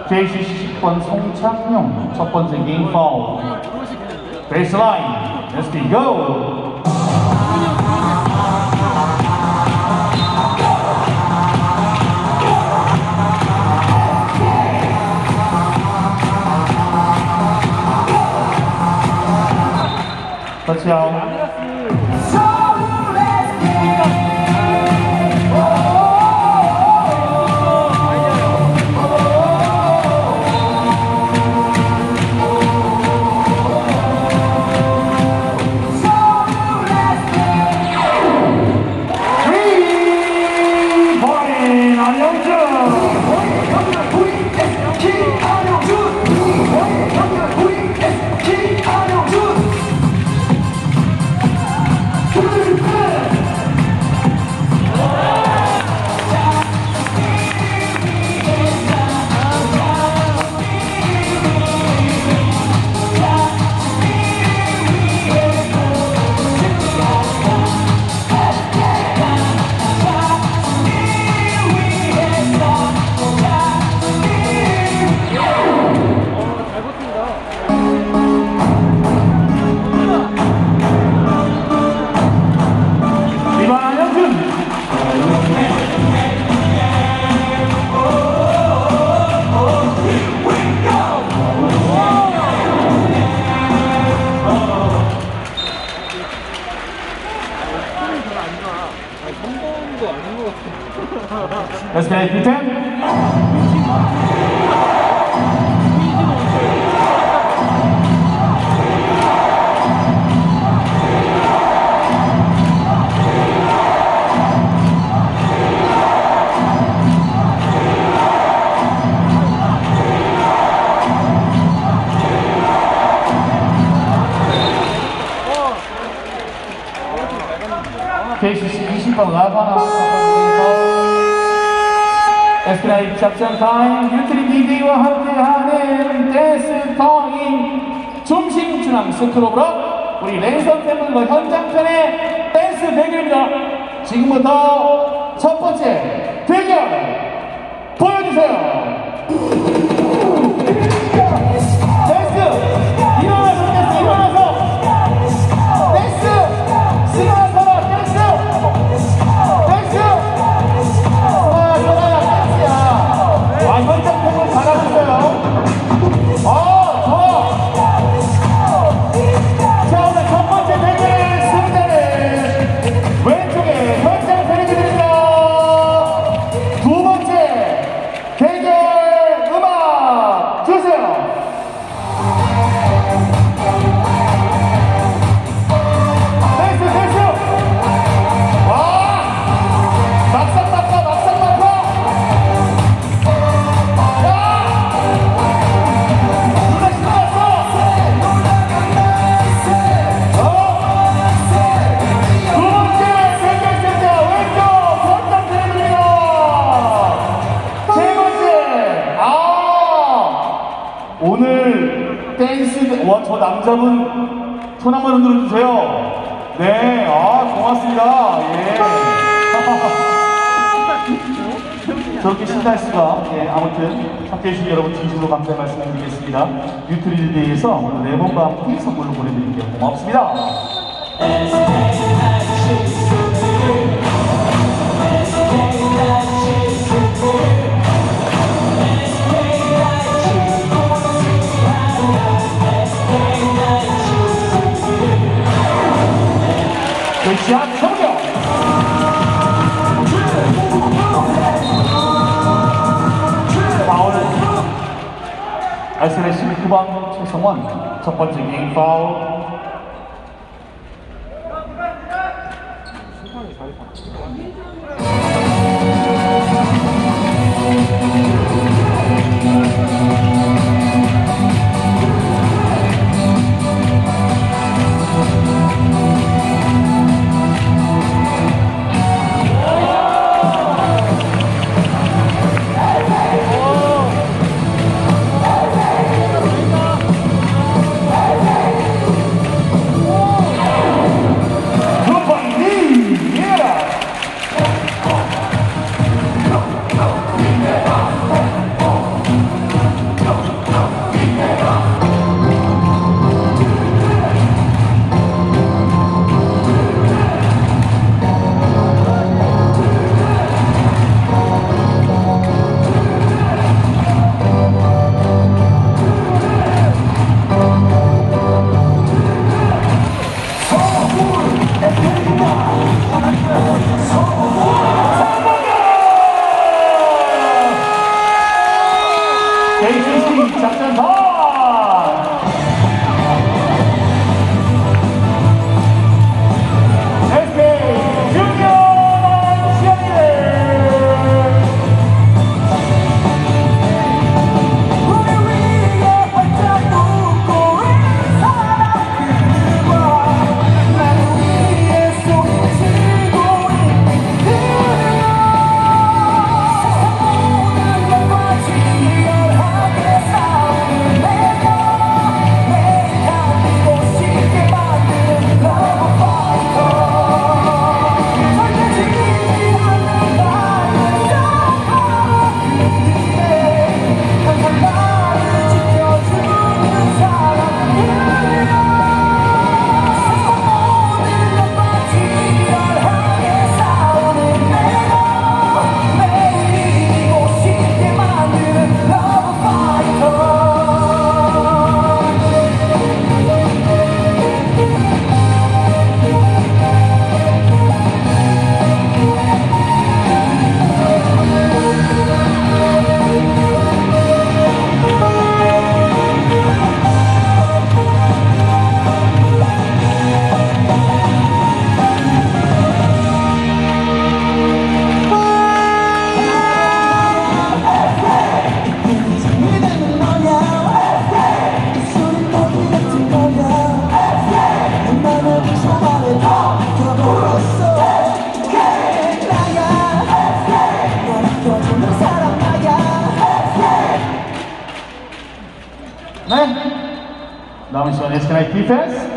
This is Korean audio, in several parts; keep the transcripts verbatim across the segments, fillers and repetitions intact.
케이씨씨 십 번 송창용 첫 번째 게임 파울. 베이스라인, let's go! 터치아웃. Let's get it, ten. 케이씨씨 이십 번 라바나 에스피나이 작전 타임 유트리 디제이와 함께하는 댄스 타임 중심 중앙 스크로브로 우리 랜선 팬분과 현장편의 댄스 대결입니다. 지금부터 첫 번째 대결 보여주세요. 오늘 댄스, 와, 저 남자분 손 한번 흔들어 주세요. 네, 아, 고맙습니다. 예. 저렇게 신날 수가. 예, 아무튼 함께 해주신 여러분 진심으로 감사의 말씀 드리겠습니다. 유트리데이에서 오늘 네 분과 함께 선물로 보내드릴게요. 고맙습니다. 샷 성공! 파울. 에스엔에스 십구 번 최성원 첫 번째 게임 파울. 네. 남은 시간 에스케이나이트 디펜스.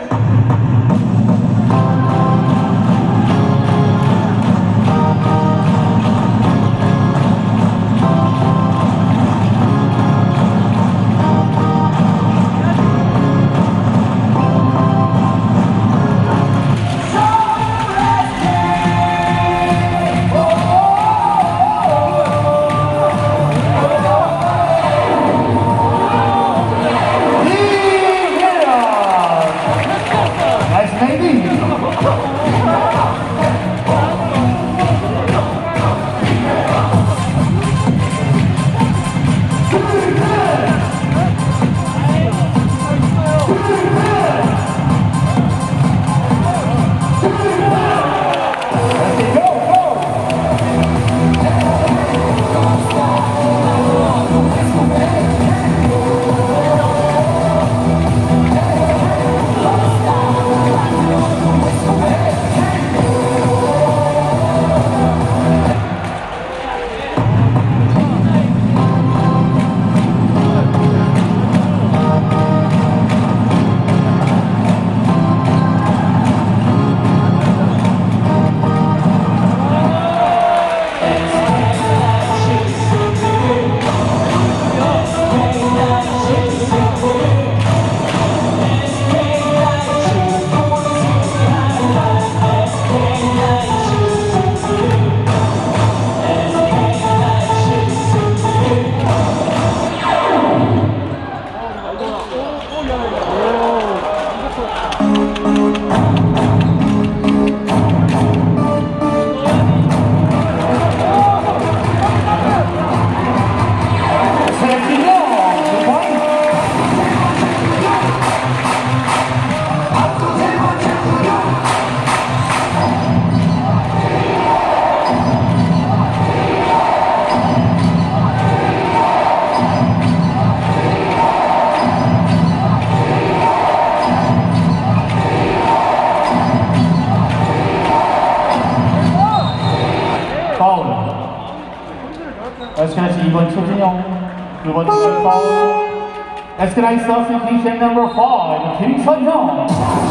에스케이나이트 이 번 최진영, 두 번째 파울. 에스케이나이트 서브스티튜션 넘버 오, 김선형.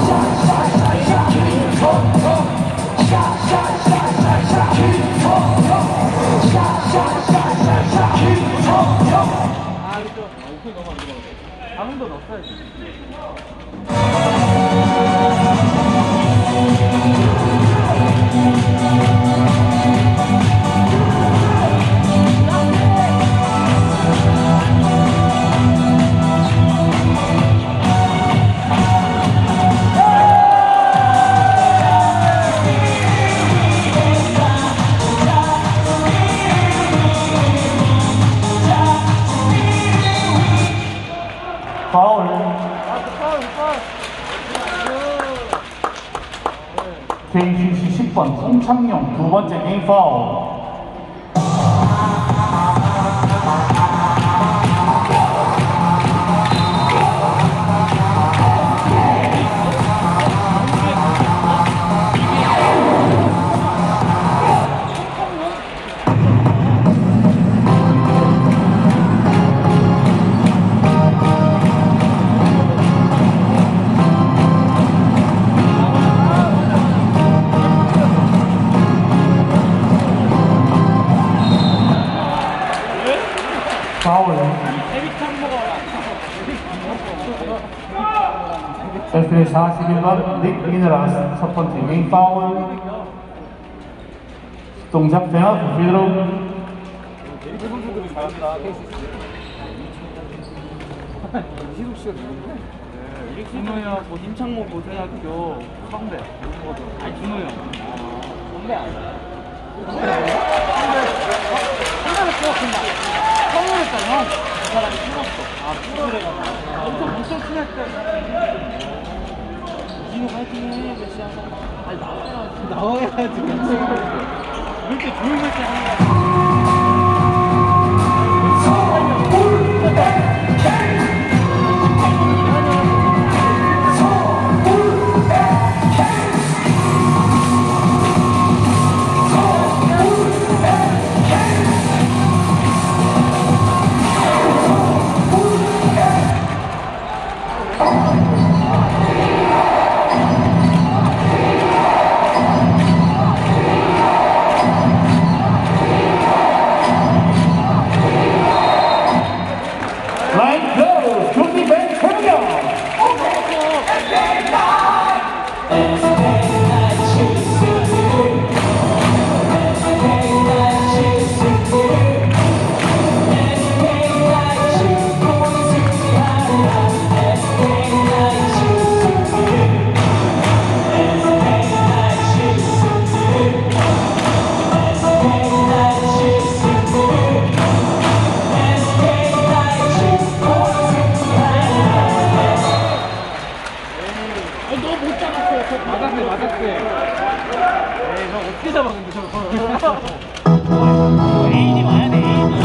아, 이거 오픈 너무 안 들어가고. 다른 거 넣었어야지. 파울. 케이씨씨 십 번 홍창용 두 번째 게임 파울. 파울. 에스케이나이트 사십일 번 닉 미네라스 첫 번째 게임 파울. 동작 대학 필드로. 희숙 씨가 누군데? 네, 준호야, 뭐 임창모 고등학교 선배. 아니 준호 형. 선배 아니야? 선배를 찍었습니다. 선물했잖아. 그 사람이 찍었어. 아, 찍어래가지고. 엄청 엄청 친할 때. 진호 화이팅 해, 몇 시야? 아니 나와야지. 나와야지. 왜 이렇게 조용할 때 하는 거야? 맞았네, 맞았네. 에이, 형 어떻게 잡아, 근데 저거. 에인이 와야 돼, 에인이.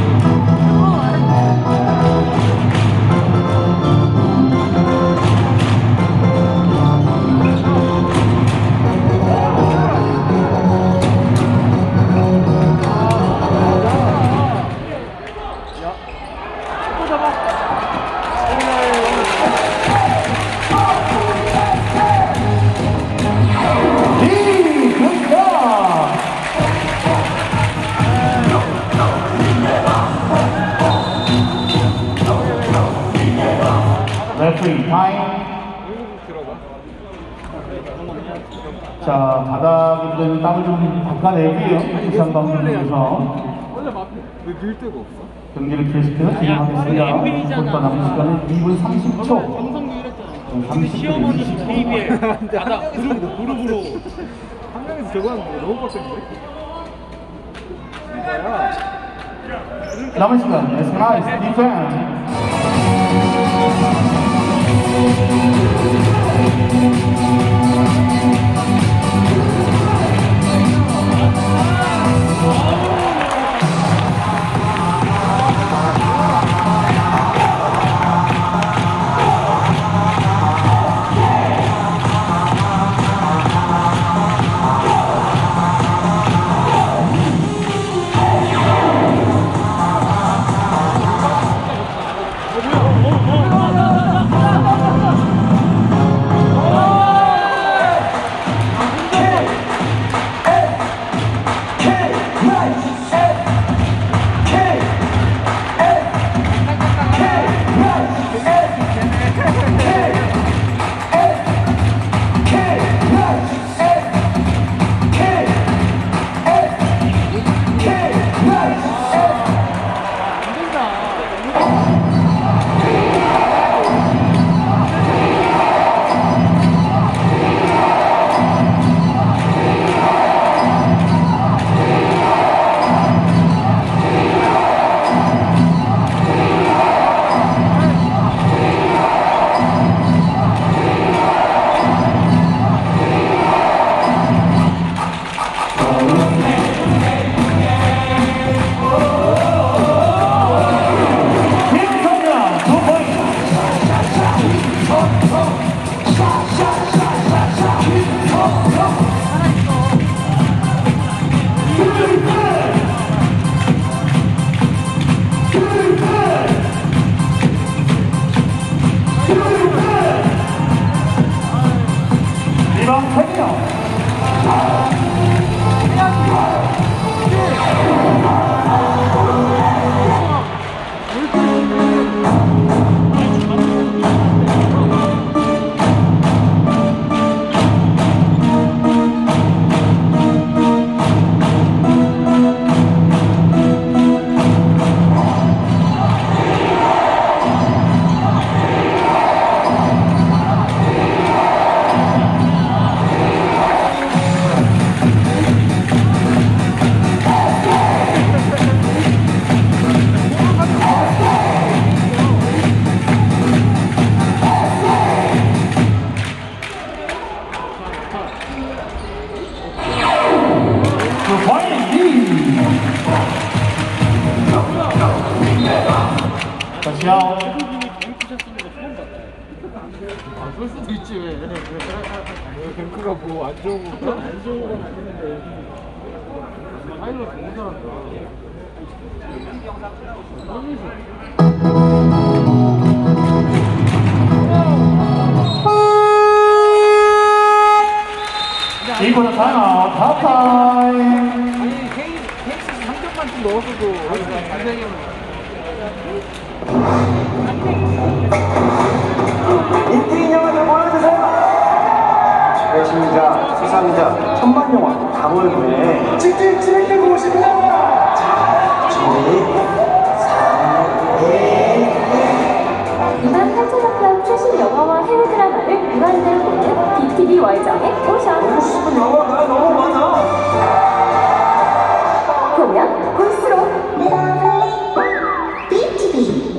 레프리 타임. 자, 바닥에 묻어있는 땀을 좀 닦아내고요. 시선 방송에서 왜늘 데가 없어? 경기를 계속 진행하겠습니다. 곧바 남은 시간은 이 분 삼십 초. 방송도 이랬잖아. 삼십 초. 시어머니 케이비엘 바닥 그룹 그룹으로 한 명에서 저거 하는 거 너무 빡센데? 남은 시간 에스나이스 디펜스. 다시요. 아, 그럴 수도 있지, 왜. 왜 뱅크가 뭐 안 좋은 건가? 안 좋은 건 아닌데. 파일럿 너무 잘한다. 이보다 타임아웃, 하프타임. 아니, 케이엑스 삼 점만 좀 넣었어도 잘생겼네. 인기 인형을 좀 보여주세요. 시청자, 시상자, 천만 영화 강월군에 직접 진행되고 오십니다. 자, 준비, 삼, 이만 한차작품 최신 영화와 해외 드라마를 무한대로 보는 비티비 월정의 오션. 보고 싶은 영화가 너무 많아. 보면 볼수록 비티비.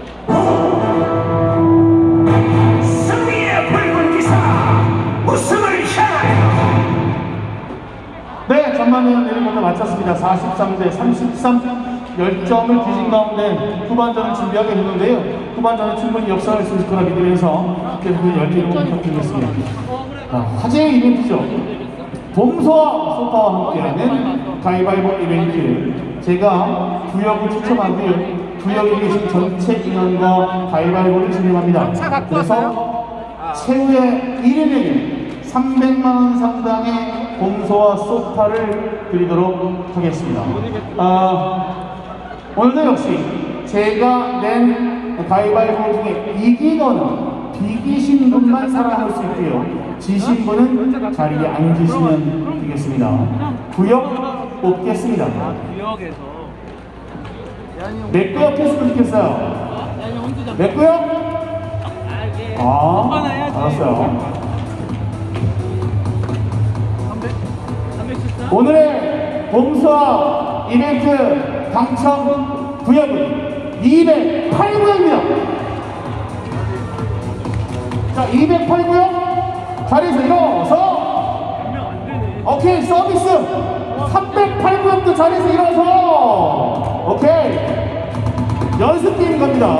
승리의 붉은 기사 웃음을 향하여. 네, 전반전 내리면서 마쳤습니다. 사십삼 대 삼십삼. 열점을 뒤진 가운데 후반전을 준비하게 됐는데요. 후반전은 충분히 역사할 수 있을 거라 믿으면서 계속 열기를 부탁드리겠습니다. 화제의 이벤트죠. 봄소와 소파와 함께하는 가위바위보 이벤트. 제가 구역을 추첨하고요. 구역에 계신 전체 인원과 가위바위보를 진행합니다. 그래서 최후의 일 인에게 삼백만 원 상당의 봄소와 소파를 드리도록 하겠습니다. 아, 오늘도 역시 제가 낸 가위바위보 중에 이기거나 비기신 분만 살아남을 수 있고요. 지신 분은 자리에 앉으시면 되겠습니다. 구역 뽑겠습니다. 구역에서 몇 구역 했으면 좋겠어요? 몇 구역? 아, 알았어요. 오늘의 봄수와 이벤트 당첨 구역은 이백팔 구역입니다. 자, 이백팔 구역 자리에서 일어서. 오케이, 서비스. 삼백팔 구역도 자리에서 일어서. 오케이, 연습 게임 갑니다.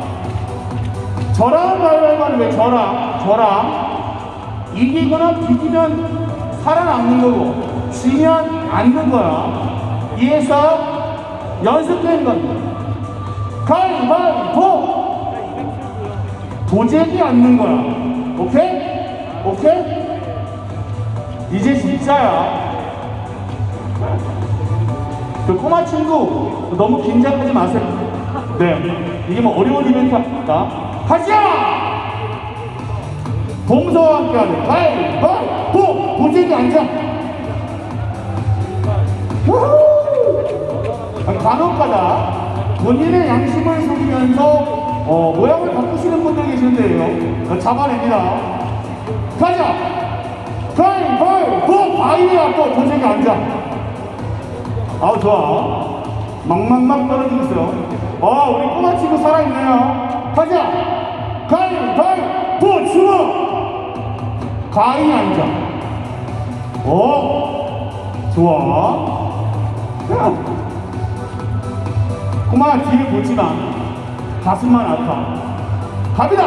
저랑 가위바위보는 왜 저랑 저랑 이기거나 비기면 살아남는 거고 지면 앉는 거야. 이해했어? 연습 게임 겁니다. 가위바위보. 도재기 앉는 거야. 오케이? 오케이? 이제 진짜야. 그 꼬마 친구 너무 긴장하지 마세요. 네, 이게 뭐 어려운 이벤트 아닙니까? 하자! 봄소와 함께하는 가위바위보. 도재기 앉아. 우후! 간혹가다 본인의 양심을 속이면서 어, 모양을 바꾸시는 분들 계신데요. 어, 잡아냅니다. 가자! 가위바위보! 바위에 앞도 도재기 앉아. 아우, 좋아. 막막막 떨어지고 있어요. 어, 우리 꼬마 친구 살아있네요. 가자! 가위바위보! 주먹! 가위 앉아. 어? 좋아. 꼬마 뒤를 보지마. 가슴만 아파. 갑니다.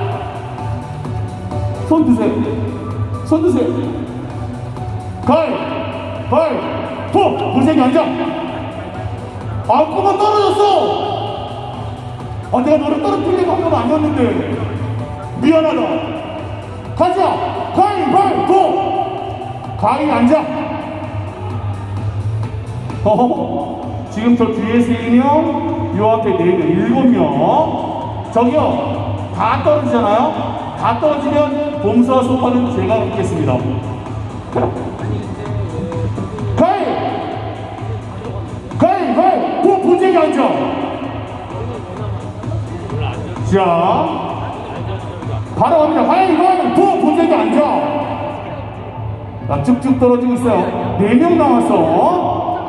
손 드세요. 손 드세요. 가위바위보. 도재기 앉아. 아, 꼬마 떨어졌어. 아, 내가 너를 떨어뜨리려고 한 건 아니었는데 미안하다. 가자. 가위바위보. 가위 앉아. 어, 지금 저 뒤에 세 명, 요 앞에 네 명, 일곱 명. 저기요, 다 떨어지잖아요. 다 떨어지면 봄수와 소파는 제가 먹겠습니다. 가위! 가위바위보. 도재기 앉아. 자, 바로 갑니다. 가위바위보. 도재기 앉아. 나 쭉쭉 떨어지고 있어요. 네 명 남았어.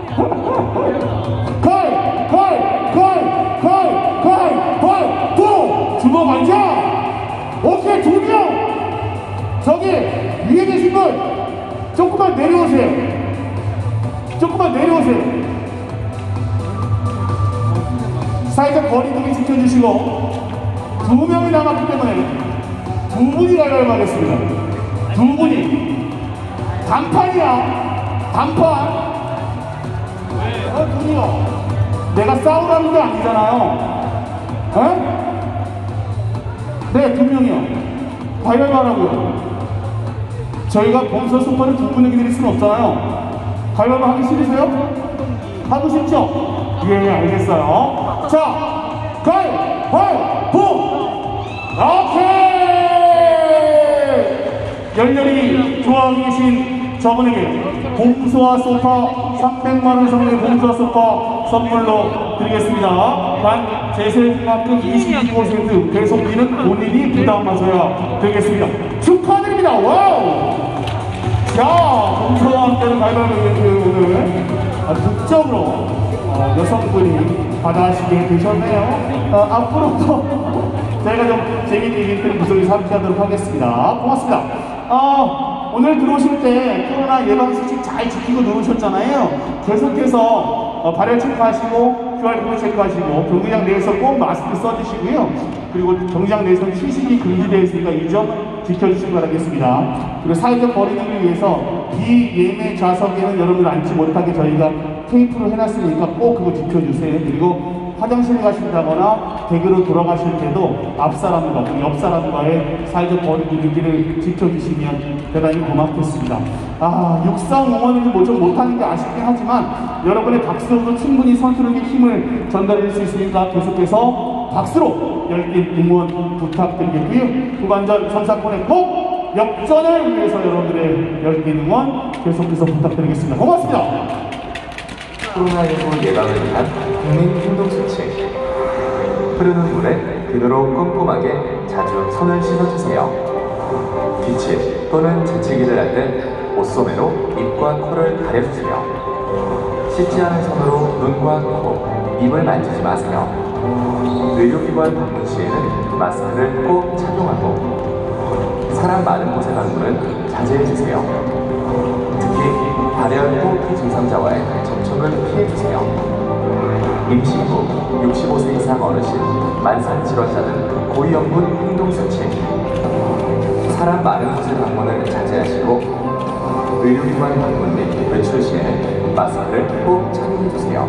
가위, 가위, 가위, 가위, 가위, 가위바위보. 주먹 앉아. 오케이, 두 명. 저기 위에 계신 분 조금만 내려오세요. 조금만 내려오세요. 사회적 거리두기 지켜주시고, 두 명이 남았기 때문에 두 분이 가위바위보 하겠습니다. 두 분이. 단판이야. 단판. 어, 둘이요. 내가 싸우라는 게 아니잖아요. 에? 네, 두 명이요. 가위바위보 하라고요. 저희가 봄소 소파를 두 분에게 드릴 수는 없잖아요. 가위바위보 하기 싫으세요? 하고 싶죠? 예, 알겠어요. 자, 가위바위보. 오케이. 열렬히 좋아하고 계신 저분에게 봉수와 소파 삼백만 원 상당의 봉수와 소파 선물로 드리겠습니다. 단 제세만큼 이십이 퍼센트 배송비는 본인이 부담하셔야 되겠습니다. 축하드립니다. 와우! 자, 봉수와 함께는 가위바위보 이벤트 오늘 득점으로 어, 여성분이 받아가시게 되셨네요. 어, 앞으로도 저희가 좀 재밌는 이벤트를 구성해서 함께 하도록 하겠습니다. 고맙습니다. 어, 오늘 들어오실 때 코로나 예방수칙 잘 지키고 들어오셨잖아요. 계속해서 어, 발열 체크하시고 큐알코드 체크하시고 경기장 내에서 꼭 마스크 써주시고요. 그리고 경기장 내에서는 취식이 금지되어 있으니까 이 점 지켜주시기 바라겠습니다. 그리고 사회적 거리두기를 위해서 비예매 좌석에는 여러분을 앉지 못하게 저희가 테이프로 해놨으니까 꼭 그거 지켜주세요. 그리고 화장실 가신다거나 댁으로 돌아가실 때도 앞 사람과 옆 사람과의 사회적 거리두기를 지켜주시면 대단히 고맙겠습니다. 아, 육상 응원을 뭐좀 못하는 게 아쉽긴 하지만 여러분의 박수로도 충분히 선수에게 힘을 전달할 수 있으니까 계속해서 박수로 열띤 응원 부탁드리겠고요. 후반전 선사권의 꼭 역전을 위해서 여러분들의 열띤 응원 계속해서 부탁드리겠습니다. 고맙습니다. 코로나십구 예방을 위한 국민 행동수칙. 흐르는 물에 그대로 꼼꼼하게 자주 손을 씻어주세요. 기침 또는 재채기를 할 때 옷소매로 입과 코를 가려주세요. 씻지 않은 손으로 눈과 코, 입을 만지지 마세요. 의료기관 방문 시에는 마스크를 꼭 착용하고 사람 많은 곳에 방문은 자제해주세요. 특히 발열 호흡기 증상자와의 접촉을 피해주세요. 임신 후 육십오 세 이상 어르신, 만성 질환자 등 고위험군 행동수칙. 사람 많은 곳의 방문을 자제하시고 의료기관 방문 및 외출 시에는 마스크를 꼭 착용해주세요.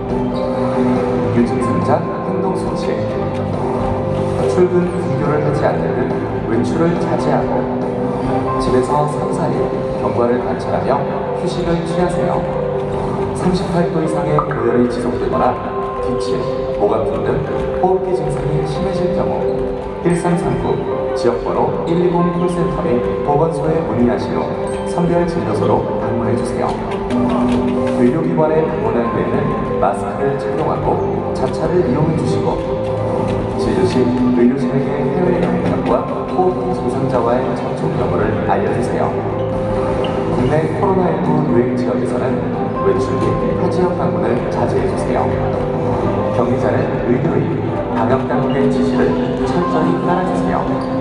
유증상자 행동수칙. 출근, 등교를 하지 않는 등 외출을 자제하고 집에서 삼, 사 일 경과를 관찰하며 휴식을 취하세요. 삼십팔 도 이상의 고열이 지속되거나 기침, 목 아픔 등 호흡기 증상이 심해질 경우 일삼삼구 지역번호 일이공 콜센터 및 보건소에 문의하신 후 선별진료소로 방문해주세요. 의료기관에 방문한 후에는 마스크를 착용하고 자차를 이용해주시고 진료 시 의료진에게 해외여행 경과 호흡기 증상자와의 접촉 여부를 알려주세요. 국내 코로나십구 유행 지역에서는 외출 및 타지역 방문을 자제해주세요. 경기자는 의료인, 방역당국의 지시를 철저히 따라주세요.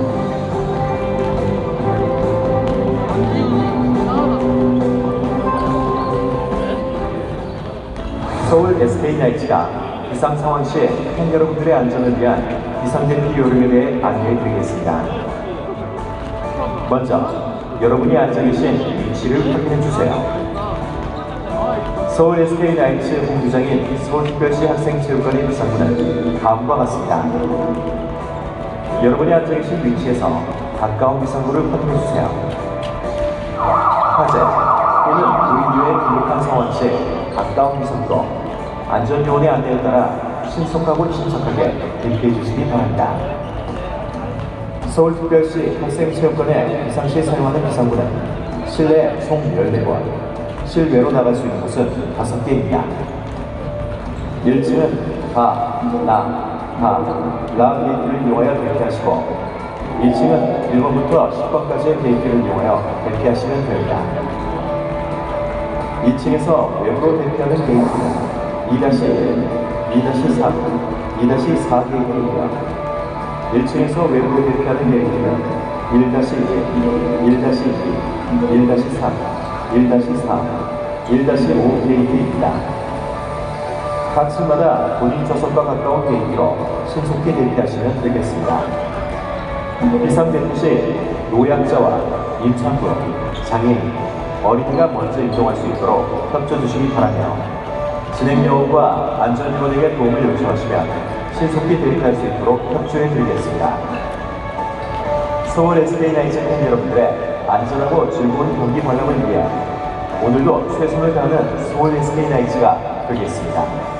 서울 에스케이나이츠가 비상 상황 시에 팬 여러분들의 안전을 위한 비상대피 요령에 대해 안내해 드리겠습니다. 먼저 여러분이 앉아 계신 위치를 확인해 주세요. 서울 에스케이나이츠 본부장인 서울특별시 학생체육관의 비상구는 다음과 같습니다. 여러분이 앉아 계신 위치에서 가까운 비상구를 확인해 주세요. 화재 또는 무인류의 긴급한 상황 시 가까운 비상구, 안전요원의 안내에 따라 신속하고 신속하게 대피해 주시기 바랍니다. 서울특별시 학생체육관의 비상시에 사용하는 비상구는 실내 총 열네 번, 실외로 나갈 수 있는 곳은 다섯 개입니다. 일 층은 가, 나, 가, 라 게이트를 이용하여 대피하시고 이 층은 일 번부터 십 번까지의 게이트를 이용하여 대피하시면 됩니다. 이 층에서 외부로 대피하는 게이트는 이 일, 이 삼, 이 사 게이트이며 일 층에서 외부로 대피하는 게이트는 일 일, 일 이, 일 삼, 일 사, 일 오 게이트입니다. 각 층마다 본인 좌석과 가까운 게이트로 신속히 대피하시면 되겠습니다. 비상대피 시 노약자와 임산부, 장애인, 어린이가 먼저 이동할 수 있도록 협조 주시기 바라며 진행요원과 안전요원에게 도움을 요청하시면 신속히 대피할 수 있도록 협조해 드리겠습니다. 서울 에스케이나이츠 팬 여러분들의 안전하고 즐거운 경기 관람을 위해 오늘도 최선을 다하는 서울 에스케이나이츠가 되겠습니다.